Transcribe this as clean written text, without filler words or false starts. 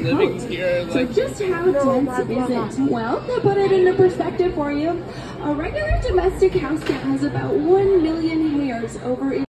coat. Here, so just how dense is it? Well, to put it into perspective for you, a regular domestic house cat has about 1 million hairs over its